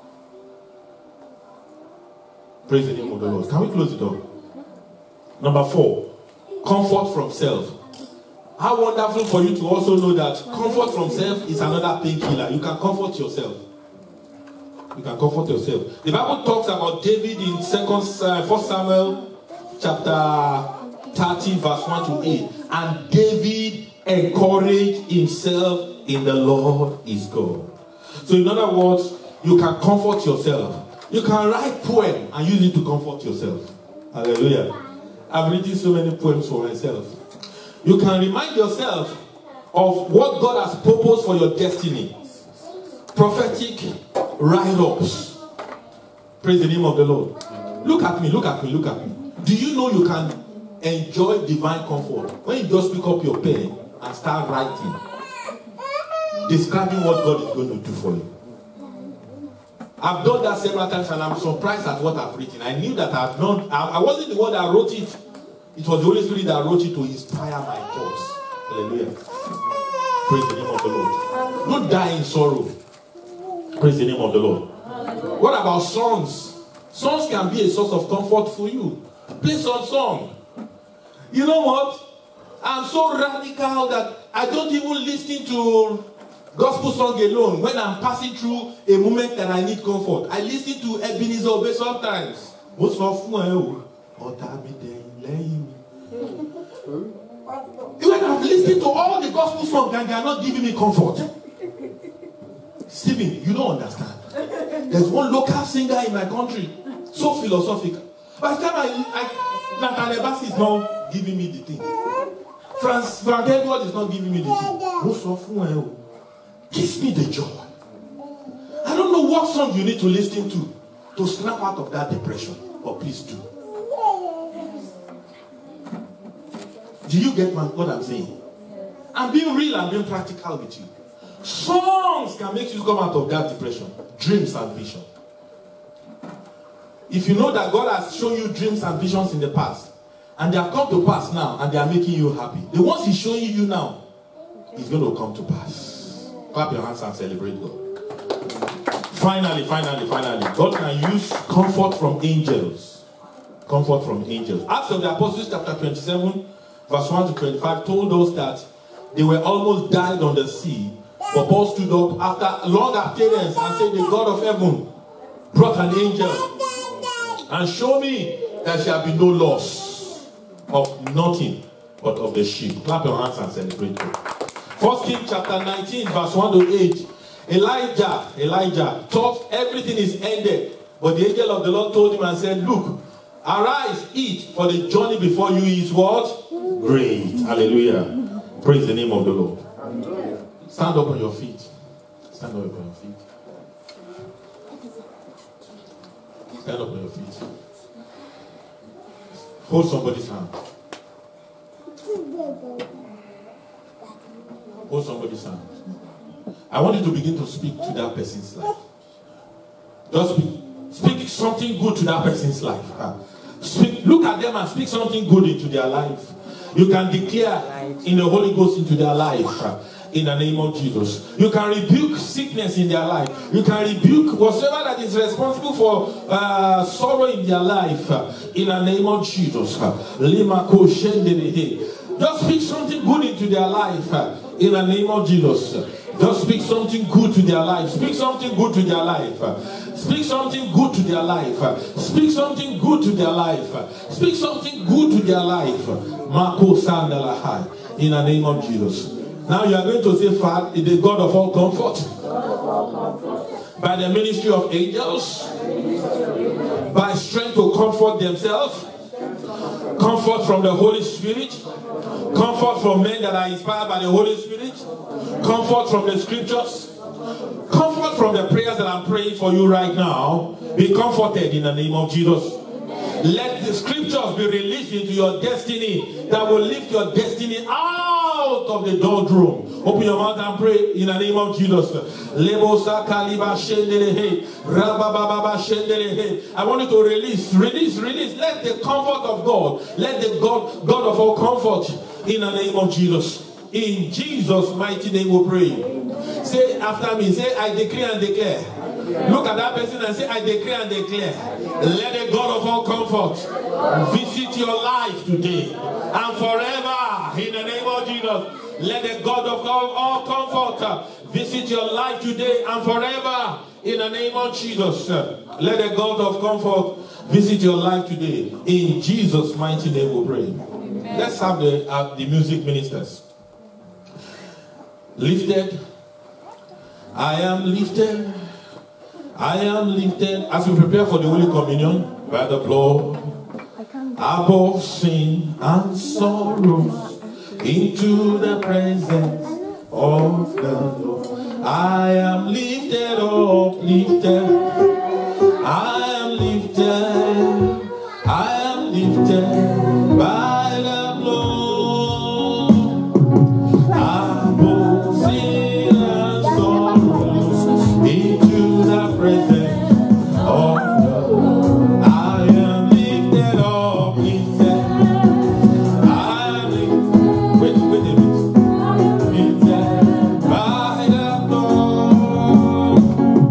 Praise the name of the Lord. Can we close it up? Number four, comfort from self. How wonderful for you to also know that comfort from self is another painkiller. You can comfort yourself. You can comfort yourself. The Bible talks about David in second, uh, First Samuel chapter thirty, verse one to eight. And David encouraged himself in the Lord his God. So in other words, you can comfort yourself. You can write poem and use it to comfort yourself. Hallelujah. I've written so many poems for myself. You can remind yourself of what God has proposed for your destiny. Prophetic write-ups. Praise the name of the Lord. Look at me, look at me, look at me. Do you know you can enjoy divine comfort when you just pick up your pen and start writing, describing what God is going to do for you? I've done that several times and I'm surprised at what I've written. I knew that I've done, I, I wasn't the one that wrote it. It was the Holy Spirit that wrote it to inspire my thoughts. Hallelujah. Praise the name of the Lord. Don't die in sorrow. Praise the name of the Lord. What about songs? Songs can be a source of comfort for you. Play some song. You know what? I'm so radical that I don't even listen to gospel song alone when I'm passing through a moment that I need comfort. I listen to Ebenezer Obey sometimes. Even I've listened to all the gospel songs and they are not giving me comfort. Stephen, you don't understand. There's one local singer in my country, so philosophical. By the time I, I Nathaniel Bassey is not giving me the thing. Franz, Frank Edward is not giving me the thing. Give me the joy. I don't know what song you need to listen to to snap out of that depression. But please do. Do you get what I'm saying? I'm being real and being practical with you. Songs can make you come out of that depression. Dreams and vision. If you know that God has shown you dreams and visions in the past, and they have come to pass now, and they are making you happy, the ones He's showing you now is going to come to pass. Clap your hands and celebrate God. Finally, finally, finally, God can use comfort from angels. Comfort from angels. Acts of the Apostles chapter twenty-seven, verse one to twenty-five told us that they were almost died on the sea. But Paul stood up after long abstinence and said, the God of heaven brought an angel and showed me there shall be no loss of nothing but of the sheep. Clap your hands and celebrate God. First Kings chapter nineteen, verse one to eight. Elijah, Elijah thought everything is ended. But the angel of the Lord told him and said, look, arise, eat, for the journey before you is what? Great. Hallelujah. Praise the name of the Lord. Hallelujah. Stand up on your feet. Stand up on your feet. Stand up on your feet. Hold somebody's hand. Hold somebody's hand. I want you to begin to speak to that person's life. Just speak, speak something good to that person's life. Speak, look at them and speak something good into their life. You can declare in the Holy Ghost into their life. In the name of Jesus. You can rebuke sickness in their life. You can rebuke whatsoever that is responsible for uh, sorrow in their life. In the name of Jesus. Just speak something good into their life. In the name of Jesus. Just speak something good to their life. Speak something good to their life. Speak something good to their life. Speak something good to their life. Speak something good to their life. In the name of Jesus. Now you are going to say, Father, is the God of all comfort. By the ministry of angels. By strength to comfort themselves. Comfort from the Holy Spirit. Comfort from men that are inspired by the Holy Spirit. Comfort from the scriptures. Comfort from the prayers that I'm praying for you right now. Be comforted in the name of Jesus. Let the scriptures be released into your destiny that will lift your destiny out of the doldrum. Open your mouth and pray in the name of Jesus. I want you to release, release, release. Let the comfort of God, let the God, God of all comfort in the name of Jesus. In Jesus' mighty name we pray. Say after me, say I decree and declare. Look at that person and say, I decree and declare. Let the God of all comfort visit your life today and forever. In the name of Jesus. Let the God of all, all comfort visit your life today and forever. In the name of Jesus. Let the God of comfort visit your life today. In Jesus' mighty name we pray. Amen. Let's have the, uh, the music ministers. Lifted. I am lifted. I am lifted. As we prepare for the Holy Communion by the blood above sin and sorrows into the presence of the Lord. I am lifted up, lifted. I am lifted. I am lifted by the blood above sin and sorrows into the presence of the Lord. I am lifted up, lifted. I am lifted. Wait, wait a minute. Lifted by the Lord.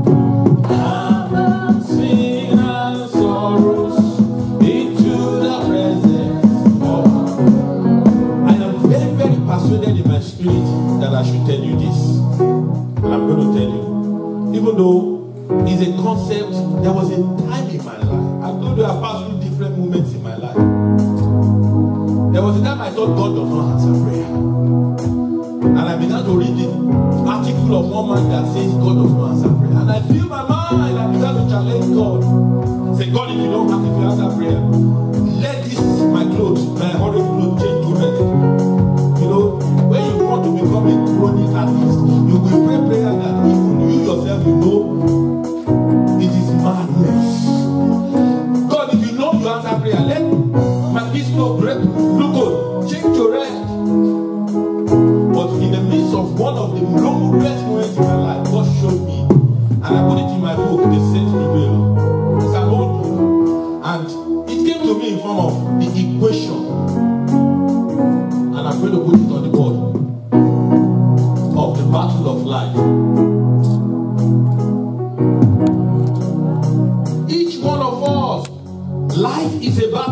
Above sin and sorrows into the presence of the Lord. I am very, very persuaded in my spirit that I should tell you this. And I'm going to tell you. Even though it's a concept, there was a time in my life. I told you I passed through different moments in my life. There was a time I thought God does not answer prayer. And I began to read the article of one man that says God does not answer prayer. And I feel my mind, I began to challenge God. Say, God, if you don't have, if you answer prayer, let this, my clothes, my horrid clothes change to red. You know, when you want to become a chronic artist, you will pray prayer that even you yourself, you know, it is madness. God, if you know you answer prayer, let my disco break, look good, change your red.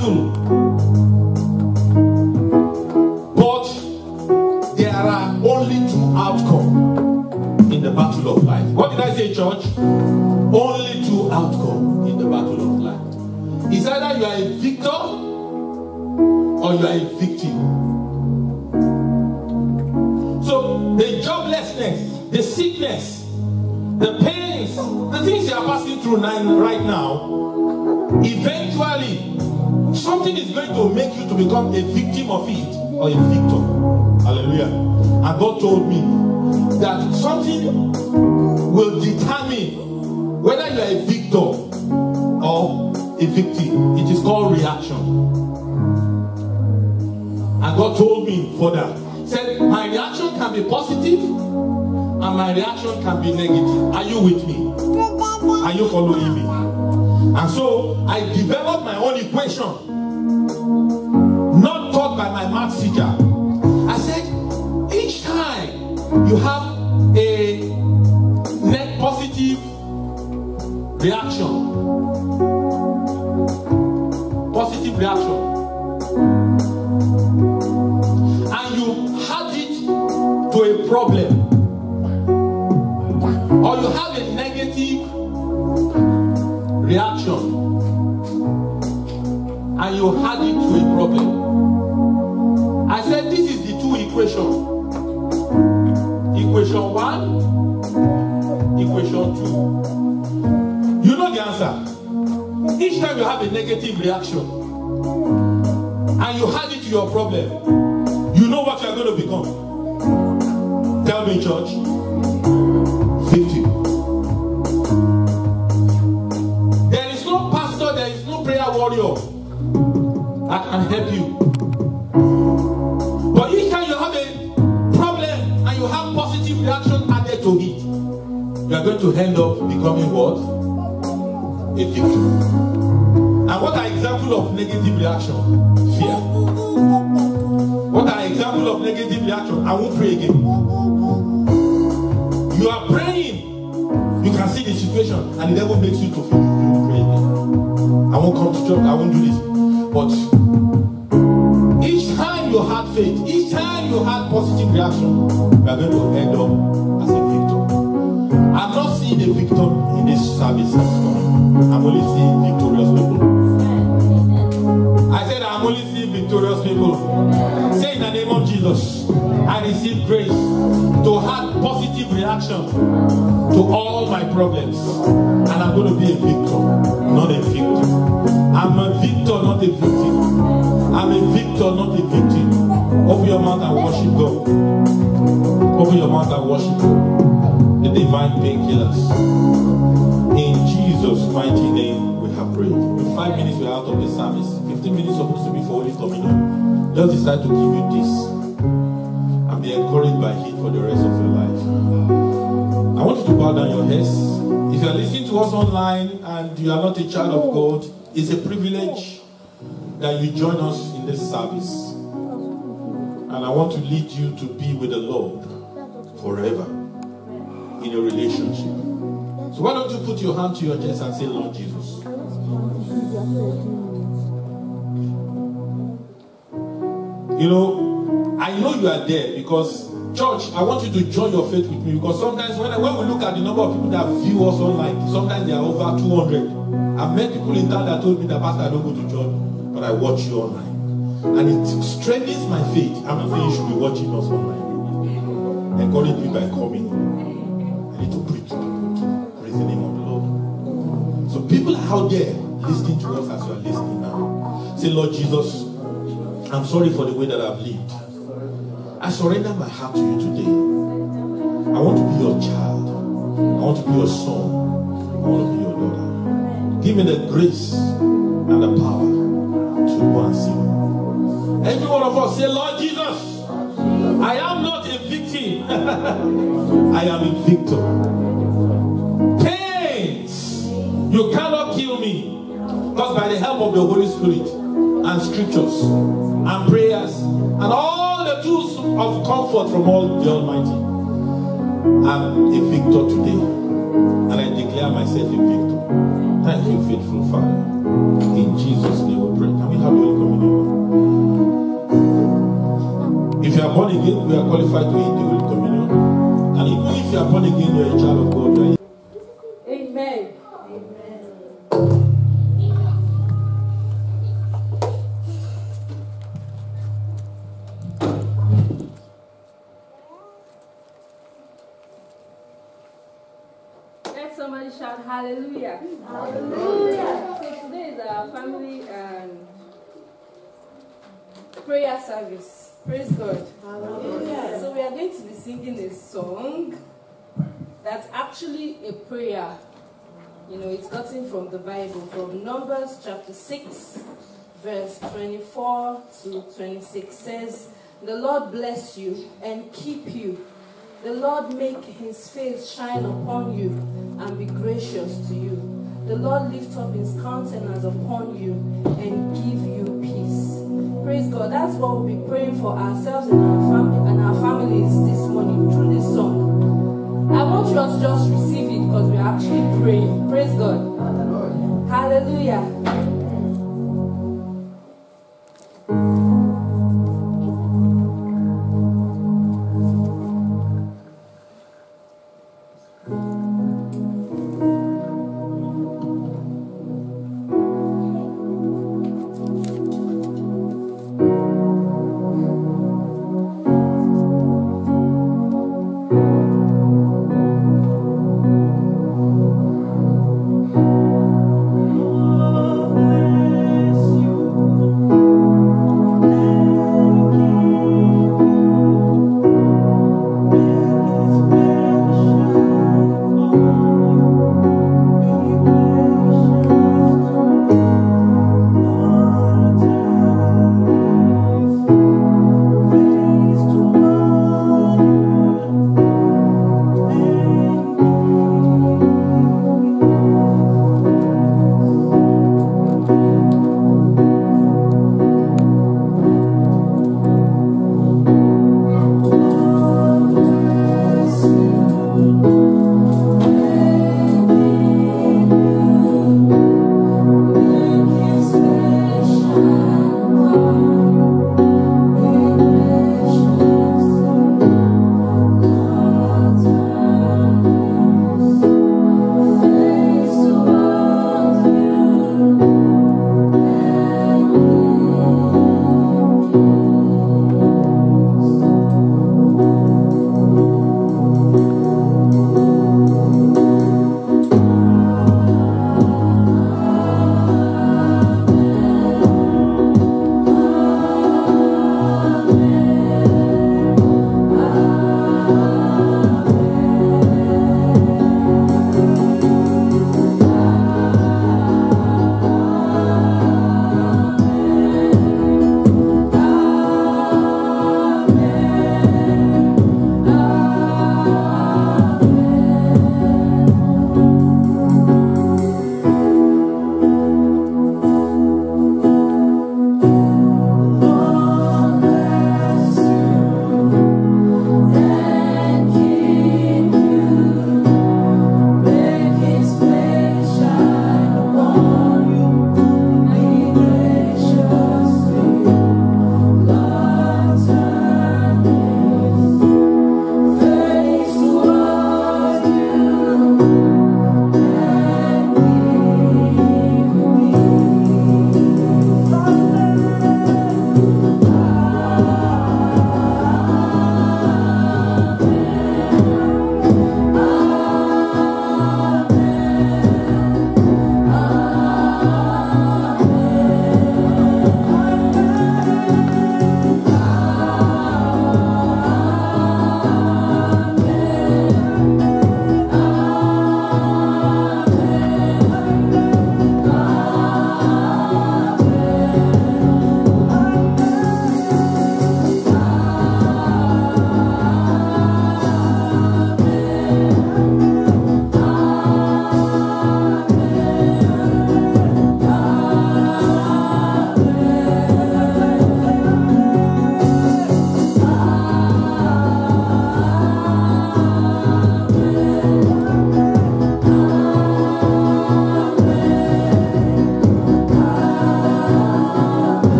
battle, but there are only two outcomes in the battle of life. What did I say, church? Only two outcomes in the battle of life. It's either you are a victor or you are a victim. So the joblessness, the sickness, the pains, the things you are passing through right now, eventually something is going to make you to become a victim of it or a victor. Hallelujah. And God told me that something will determine whether you are a victor or a victim. It is called reaction. And God told me further, said my reaction can be positive and my reaction can be negative. Are you with me? Are you following me? And so I developed my own equation, not taught by my math teacher. I said each time you have a net positive reaction, positive reaction, and you add it to a problem, or you have a negative reaction and you add it to a problem. I said this is the two equations. Equation one, equation two. You know the answer. Each time you have a negative reaction and you add it to your problem, you know what you are going to become. Tell me, church. Victim. There is no pastor, there is no prayer warrior that can help you. But each time you have a problem and you have positive reaction added to it, you are going to end up becoming what? A victim. And what are examples of negative reaction? Fear. What are examples of negative reaction? I won't pray again. You are praying, you can see the situation, and the devil makes you to feel you will pray again. I won't come to church, I won't do this. But each time you had faith, each time you had positive reaction, you are going to end up as a victor. I'm not seeing a victor in this service this morning. I'm only seeing victorious people. I said I'm only seeing victorious people. Say in the name of Jesus, I receive grace to have positive reaction to all my problems, and I'm going to be a victor, not a victim. I'm a victor, not a victim. I'm a victor, not a victim. Open your mouth and worship God. Open your mouth and worship God. The divine painkillers. In Jesus' mighty name we have prayed. In five minutes we are out of the service. Fifteen minutes supposed to be for Holy Domino. Just decide to give you this and be encouraged by it for the rest of your life. I want you to bow down your heads. If you are listening to us online and you are not a child of God, it's a privilege that you join us in this service. And I want to lead you to be with the Lord forever in a relationship. So why don't you put your hand to your chest and say, Lord Jesus, you know, I know you are there because, church, I want you to join your faith with me, because sometimes when, I, when we look at the number of people that view us online, sometimes they are over two hundred. I've met people in town that told me that, Pastor, I don't go to church, but I watch you online. And it strengthens my faith. I'm not saying you should be watching us online. Encourage me by coming. I need to preach to people to praise the name of the Lord. So people are out there listening to us as you are listening now. Say, Lord Jesus, I'm sorry for the way that I've lived. I surrender my heart to you today. I want to be your child. I want to be your son. I want to be your daughter. Give me the grace and the power to go and see you. Every one of us say, Lord Jesus, I am not a victim. I am a victor. Pains, you cannot kill me. Because by the help of the Holy Spirit and scriptures and prayers and all the tools of comfort from all the Almighty, I'm a victor today. And I declare myself a victor. Thank you, faithful Father. In Jesus' name we pray. Can we have the Holy Communion. If you are born again, we are qualified to eat the Holy Communion. And even if you are born again, you are a child of God. Right? Amen. Let somebody shout hallelujah. Hallelujah. So today is our family and prayer service. Praise God. Hallelujah. So we are going to be singing a song that's actually a prayer. You know, it's gotten from the Bible, from Numbers chapter six, verse twenty-four to twenty-six. Says, "The Lord bless you and keep you. The Lord make his face shine upon you and be gracious to you. The Lord lift up his countenance upon you and give you peace." Praise God. That's what we'll be praying for ourselves and our family and our families this morning through this song. I want you all to just receive it because we are actually praying. Praise God. Hallelujah. Oh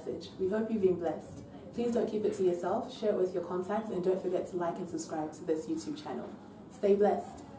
message. We hope you've been blessed. Please don't keep it to yourself, share it with your contacts, and don't forget to like and subscribe to this YouTube channel. Stay blessed.